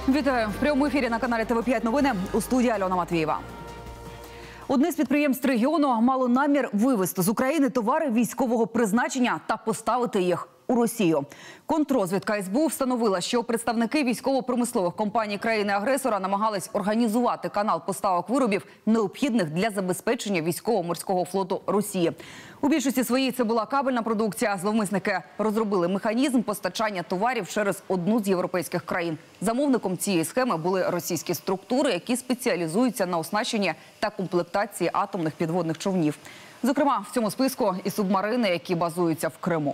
Вітаю! В прямому ефірі на каналі ТВ5 новини. У студії Альона Матвієва. Одне з підприємств регіону мало намір вивезти з України товари військового призначення та поставити їх у Росію. Контррозвідка СБУ встановила, що представники військово-промислових компаній країни-агресора намагались організувати канал поставок виробів, необхідних для забезпечення військово-морського флоту Росії. У більшості своїй це була кабельна продукція. Зловмисники розробили механізм постачання товарів через одну з європейських країн. Замовником цієї схеми були російські структури, які спеціалізуються на оснащенні та комплектації атомних підводних човнів. Зокрема, в цьому списку і субмарини, які базуються в Криму.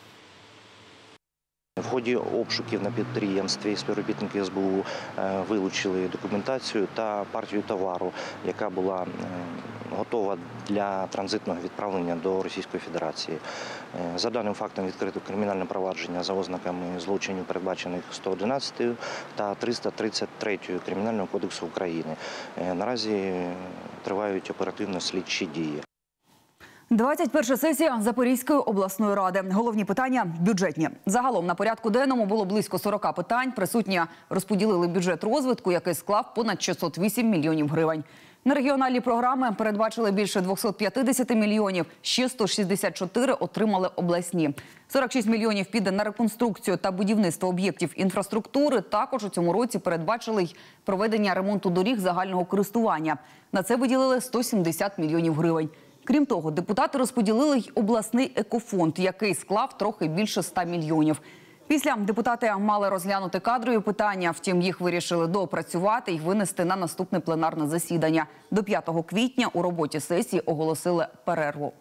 В ході обшуків на підприємстві співробітники СБУ вилучили документацію та партію товару, яка була готова для транзитного відправлення до Російської Федерації. За даним фактом відкрито кримінальне провадження за ознаками злочинів, передбачених 111 та 333 Кримінального кодексу України. Наразі тривають оперативно-слідчі дії. 21-ша сесія Запорізької обласної ради. Головні питання – бюджетні. Загалом на порядку денному було близько 40 питань. Присутні розподілили бюджет розвитку, який склав понад 608 мільйонів гривень. На регіональні програми передбачили більше 250 мільйонів, ще 164 отримали обласні. 46 мільйонів піде на реконструкцію та будівництво об'єктів інфраструктури. Також у цьому році передбачили й проведення ремонту доріг загального користування. На це виділили 170 мільйонів гривень. Крім того, депутати розподілили й обласний екофонд, який склав трохи більше 100 мільйонів. Після депутати мали розглянути кадрові питання, втім їх вирішили доопрацювати і винести на наступне пленарне засідання. До 5 квітня у роботі сесії оголосили перерву.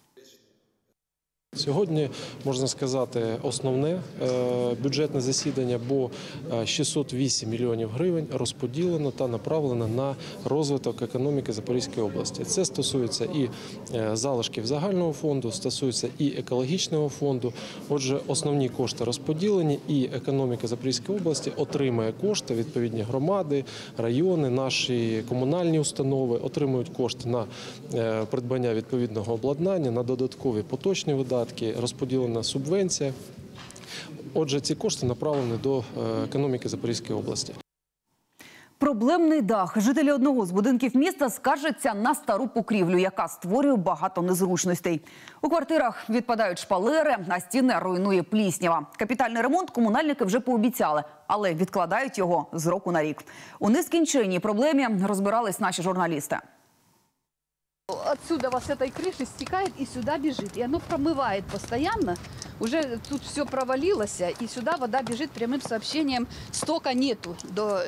Сьогодні, можна сказати, основне бюджетне засідання, бо 608 мільйонів гривень розподілено та направлено на розвиток економіки Запорізької області. Це стосується і залишків загального фонду, стосується і екологічного фонду. Отже, основні кошти розподілені, і економіка Запорізької області отримає кошти, відповідні громади, райони, наші комунальні установи отримують кошти на придбання відповідного обладнання, на додаткові поточні видатки. Розподілена субвенція. Отже, ці кошти направлені до економіки Запорізької області. Проблемний дах. Жителі одного з будинків міста скаржаться на стару покрівлю, яка створює багато незручностей. У квартирах відпадають шпалери, а стіни руйнує пліснява. Капітальний ремонт комунальники вже пообіцяли, але відкладають його з року на рік. У нескінченній проблемі розбирались наші журналісти. Отсюда вот с этой крыши стекает и сюда бежит. И оно промывает постоянно. Уже тут все провалилось, и сюда вода бежит прямым сообщением. Стока нету до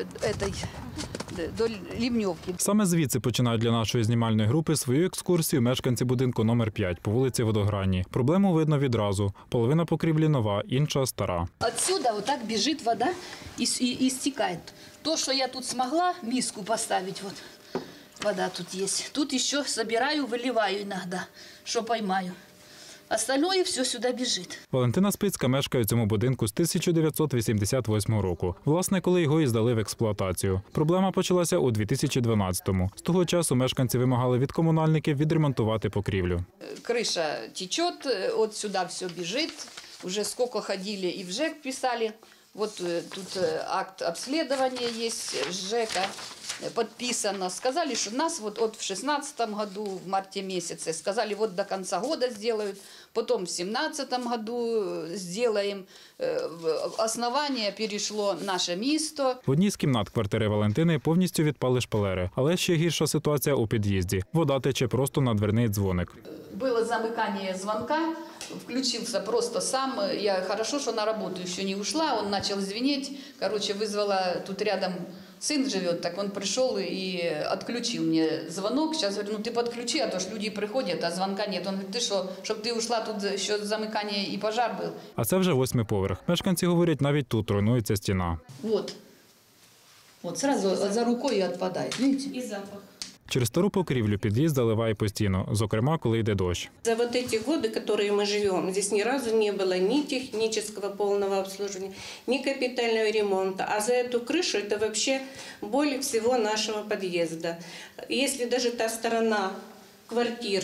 Ливневки. Саме звідси починають для нашої знімальної групи свою екскурсію мешканці будинку номер 5 по вулиці Водогранній. Проблему видно відразу. Половина покрівлі нова, інша стара. Отсюда вот так бежит вода и стекает. То, что я тут смогла миску поставить, вот. Вода тут есть. Тут еще собираю, выливаю иногда, что поймаю. Остальное все сюди біжить. Валентина Спицька мешкає у цьому будинку з 1988 року. Власне, коли його і здали в експлуатацію. Проблема почалася у 2012-му. З того часу мешканці вимагали від комунальників відремонтувати покрівлю. Криша тече, от сюди все біжить. Уже скільки ходили і в ЖЕК писали. Вот тут акт обследования есть, ЖЭКа подписано. Сказали, что нас вот в 2016 году, в марте месяце, сказали, вот до конца года сделают, потом в 2017 году сделаем. Основание перейшло наше місто. В одній з кімнат квартири Валентини повністю відпали шпалери. Але ще гірша ситуація у під'їзді. Вода тече просто на дверний дзвоник. Було замикання дзвонка. Включился просто сам. Я хорошо, что на работу еще не ушла. Он начал звенеть. Короче, вызвала, тут рядом сын живет, так он пришел и отключил мне звонок. Сейчас говорю, ну ты подключи, а то ж люди приходят, а звонка нет. Он говорит, ты что, чтобы ты ушла, тут еще замыкание и пожар был. А це вже 8-й поверх. Мешканці говорять, навіть тут руйнується стіна. Вот сразу за рукой отпадает, видите? И запах. Через стару покрівлю під'їзд заливає постійно, зокрема, коли йде дощ. За вот эти годы, которые мы живем, здесь ни разу не было ни технического полного обслуживания, ни капитального ремонта. А за эту крышу это вообще боль всего нашего подъезда. Если даже та сторона квартир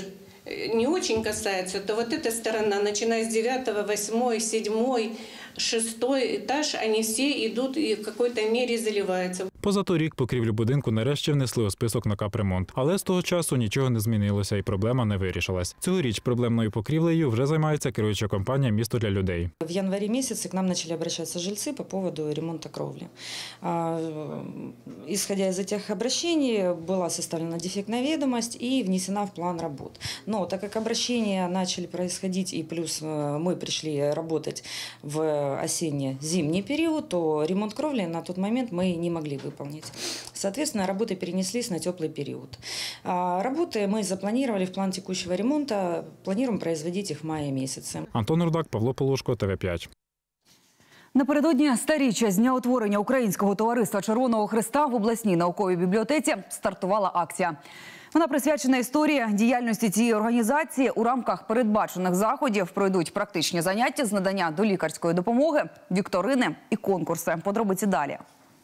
не очень касается, то вот эта сторона, начиная с 9, 8, 7, 6 этаж, они все идут и в какой-то мере заливаются. Позаторік покрівлю будинку нарешті внесли у список на капремонт. Але з того часу нічого не змінилося і проблема не вирішилась. Цьогоріч проблемною покрівлею вже займається керуюча компанія «Місто для людей». В январе месяце к нам начали обращаться жильцы по поводу ремонта кровли. Исходя из этих обращений, была составлена дефектная ведомость и внесена в план работ. Но так как обращения начали происходить и плюс мы пришли работать в осенне-зимний период, то ремонт кровли на тот момент мы не могли выполнить. Соответственно, работы перенеслись на теплый период. Работы мы запланировали в план текущего ремонта, планируем производить их в мае месяце. Антон Рудак, Павло Полушко, ТВ5. Напередодні 100-річчя з дня утворення Українського товариства Червоного Хреста в обласній науковій бібліотеці стартувала акція. Вона присвячена історії діяльності цієї організації. У рамках передбачених заходів пройдуть практичні заняття з надання долікарської допомоги, вікторини і конкурси. Подробиці далі.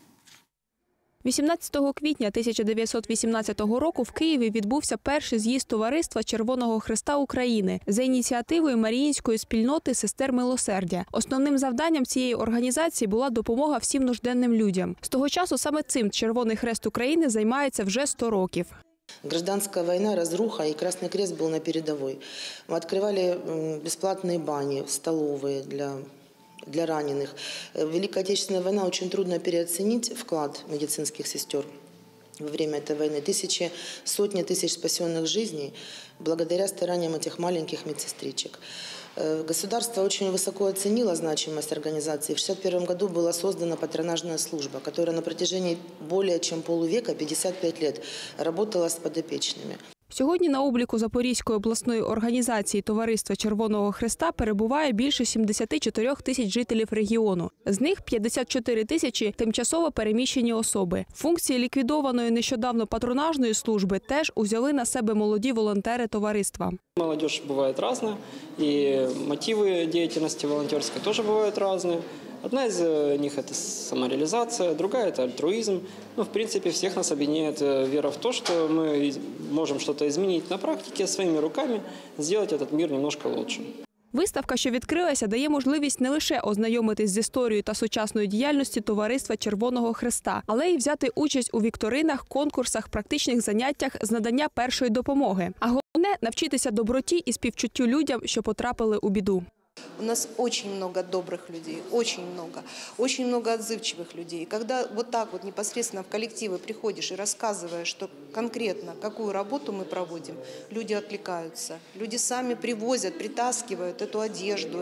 18 квітня 1918 року в Києві відбувся перший з'їзд Товариства Червоного Хреста України за ініціативою Маріїнської спільноти сестер Милосердя. Основним завданням цієї організації була допомога всім нужденним людям. З того часу саме цим Червоний Хрест України займається вже 100 років. Гражданская война, разруха, и Красный Крест был на передовой. Мы открывали бесплатные бани, столовые для раненых. В Великой Отечественной войне очень трудно переоценить вклад медицинских сестер во время этой войны. Сотни тысяч спасенных жизней благодаря стараниям этих маленьких медсестричек. Государство очень высоко оценило значимость организации. В 1961 году была создана патронажная служба, которая на протяжении более чем полувека, 55 лет, работала с подопечными. Сьогодні на обліку Запорізької обласної організації Товариства Червоного Хреста перебуває більше 74 тисяч жителів регіону. З них 54 тисячі – тимчасово переміщені особи. Функції ліквідованої нещодавно патронажної служби теж узяли на себе молоді волонтери товариства. Молодежь бывает разная, и мотивы деятельности волонтерской тоже бывают разные. Одна из них – это самореализация, другая – это альтруизм. В принципе, всех нас объединяет вера в то, что мы можем что-то изменить на практике, своими руками, сделать этот мир немножко лучше. Виставка, що відкрилася, дає можливість не лише ознайомитись з історією та сучасною діяльністю Товариства Червоного Хреста, але й взяти участь у вікторинах, конкурсах, практичних заняттях з надання першої допомоги. А головне – навчитися доброті і співчуттю людям, що потрапили у біду. У нас очень много добрых людей, очень много отзывчивых людей. Когда вот так вот непосредственно в коллективы приходишь и рассказываешь, что конкретно какую работу мы проводим, люди откликаются. Люди сами привозят, притаскивают эту одежду,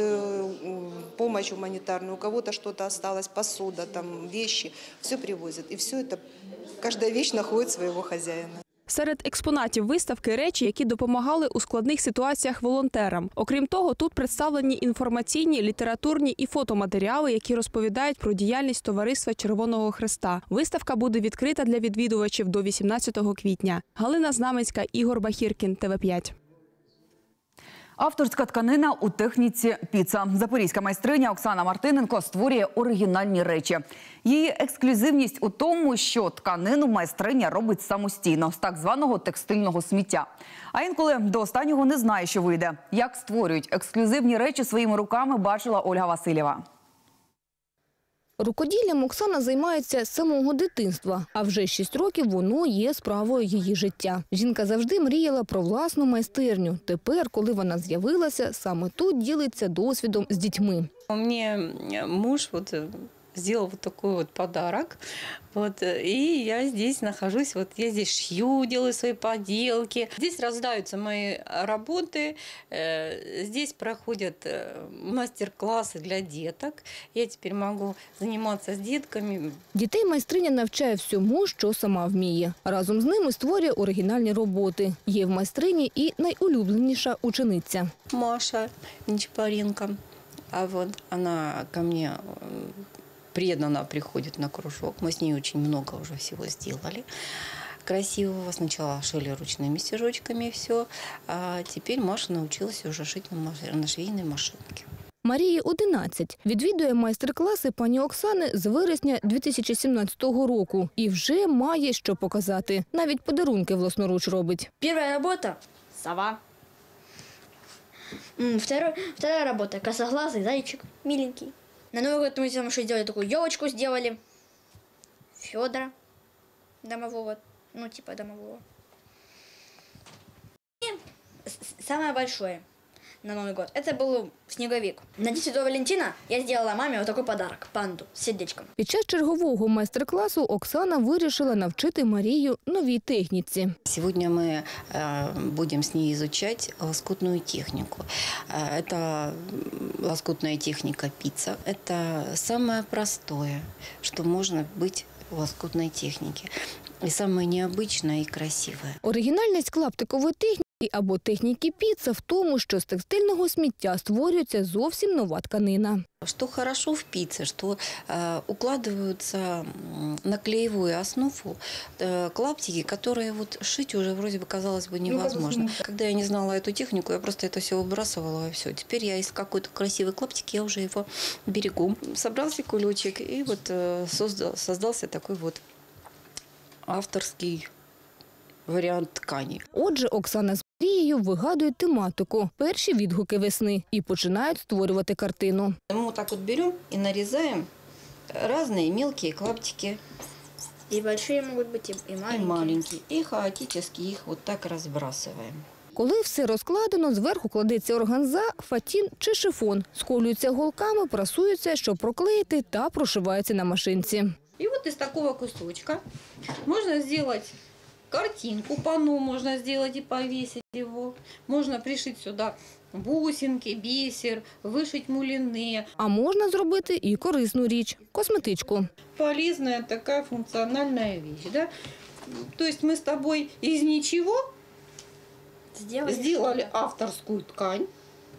помощь гуманитарную, у кого-то что-то осталось, посуда, там, вещи, все привозят. И все это, каждая вещь находит своего хозяина. Серед експонатів виставки – речі, які допомагали у складних ситуаціях волонтерам. Окрім того, тут представлені інформаційні, літературні і фотоматеріали, які розповідають про діяльність Товариства Червоного Хреста. Виставка буде відкрита для відвідувачів до 18 квітня. Галина Знаменська, Ігор Бахіркін, ТВ5. Авторська тканина у техніці піца. Запорізька майстриня Оксана Мартиненко створює оригінальні речі. Її ексклюзивність у тому, що тканину майстриня робить самостійно, з так званого текстильного сміття. А інколи до останнього не знає, що вийде. Як створюють ексклюзивні речі своїми руками, бачила Ольга Васильєва. Рукоділлям Оксана займається з самого дитинства, а вже 6 років воно є справою її життя. Жінка завжди мріяла про власну майстерню. Тепер, коли вона з'явилася, саме тут ділиться досвідом з дітьми. Мені муж сделал вот такой вот подарок. И я здесь нахожусь, я здесь шью, делаю свои поделки. Здесь рождаются мои работы, здесь проходят мастер-классы для деток. Я теперь могу заниматься с детками. Дітей майстриня навчає всьому, що сама вміє. Разом з ними створює оригінальні роботи. Є в майстрині і найулюбленіша учениця. Маша Нечапаренко. А она ко мне преданно приходит на кружок. Мы с ней очень много уже всего сделали. Красивого. Сначала шили ручными стежочками все, а теперь Маша научилась уже шить на швейной машинке. Марії 11. Відвідує майстер-класи пані Оксани з вересня 2017 року. І вже має що показати. Навіть подарунки власноруч робить. Перша робота – сова. Вторая работа. Косоглазый зайчик, миленький. На Новый год мы там еще сделали такую елочку, сделали. Федора домового, ну типа домового. И самое большое на Новый год, это был снеговик. На День Святого Валентина я сделала маме вот такой подарок – панду з сердечком. Під час чергового майстер-класу Оксана вирішила навчити Марію новій техніці. Сегодня мы будем с ней изучать лоскутную технику. Это лоскутная техника пицца. Это самое простое, что можно быть в лоскутной технике. И самое необычное и красивое. Оригінальність клаптикової техніки або техніки піца в тому, що з текстильного сміття створюється зовсім нова тканина. Что хорошо в пицце, что укладываются на клеевую основу клаптики, которые вот шить уже вроде бы казалось бы невозможно. Когда я не знала эту технику, я просто это все выбрасывала и все. Теперь я из какой-то красивый клаптик, я уже его берегу. Собрался кулечек и вот создался такой вот авторский варіант ткані. Отже, Оксана з Марією вигадують тематику, перші відгуки весни і починають створювати картину. Мы вот так вот берем и нарезаем разные мелкие клаптики. И большие могут быть, и маленькие. И маленькие. И хаотически их вот так разбрасываем. Коли все розкладено, зверху кладеться органза, фатін чи шифон. Сколюються голками, прасуються, щоб проклеїти та прошиваються на машинці. И вот из такого кусочка можно сделать картинку, панно можно сделать и повесить его. Можно пришить сюда бусинки, бисер, вышить мулины. А можна зробити і корисну річ – косметичку. Полезная такая функциональная вещь, да? То есть мы с тобой из ничего сделали авторскую ткань.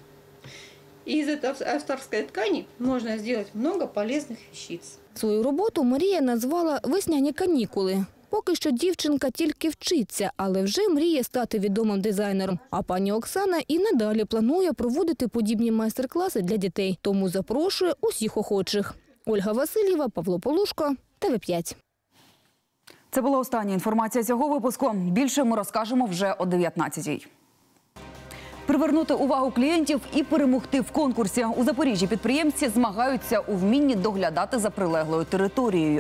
И из этой авторской ткани можно сделать много полезных вещиц. Свою роботу Марія назвала «Весняні канікули». Поки що дівчинка тільки вчиться, але вже мріє стати відомим дизайнером. А пані Оксана і надалі планує проводити подібні майстер-класи для дітей. Тому запрошує усіх охочих. Ольга Васильєва, Павло Полушко, ТВ5. Це була остання інформація цього випуску. Більше ми розкажемо вже о 19-й. Привернути увагу клієнтів і перемогти в конкурсі. У Запоріжжі підприємці змагаються у вмінні доглядати за прилеглою територією.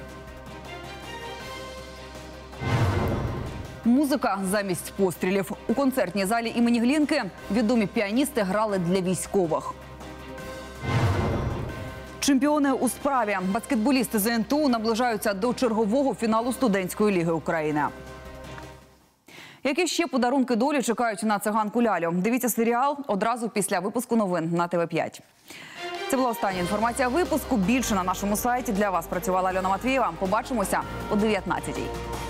Музика замість пострілів. У концертній залі імені Глінки відомі піаністи грали для військових. Чемпіони у справі. Баскетболісти ЗНТУ наближаються до чергового фіналу студентської ліги України. Які ще подарунки долі чекають на циганку Лялю? Дивіться серіал одразу після випуску новин на ТВ5. Це була остання інформація випуску. Більше на нашому сайті. Для вас працювала Альона Матвієва. Побачимося о 19-й.